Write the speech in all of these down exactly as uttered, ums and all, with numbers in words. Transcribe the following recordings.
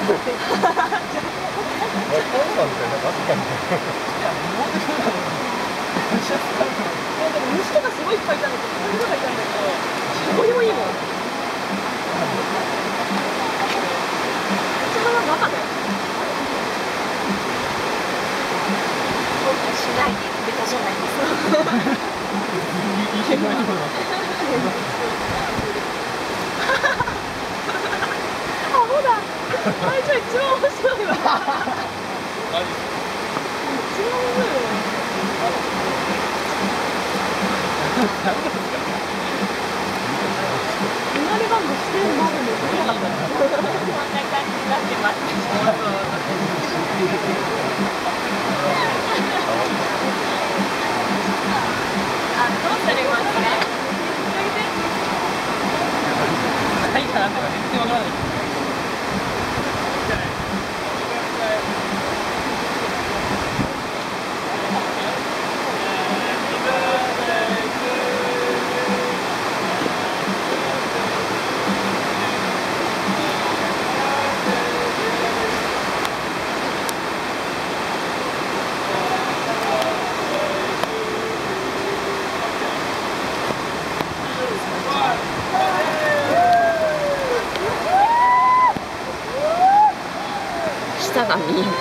虫とかすごいいっぱいいたんだけど、こういうのがいたんだけど、どこにもいいもん。うちのママだよ。後悔しないでベタじゃないですか。アホだ。あいつは一番面白いわ。一番面白いわ。生まれ番号してるまでもこんな感じになってます。あ、どうされますね。はい、かなって全然わからない。下が見える。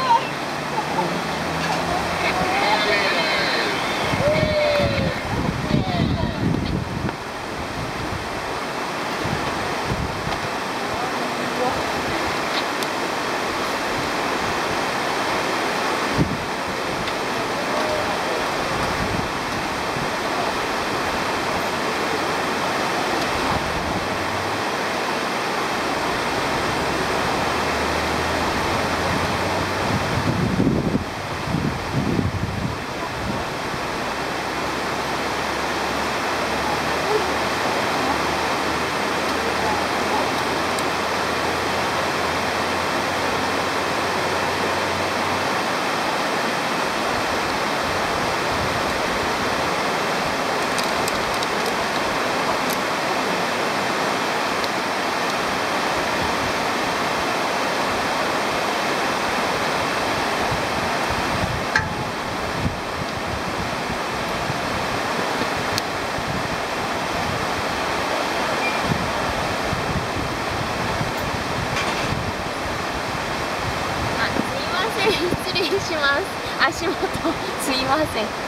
失礼します。足元すいません。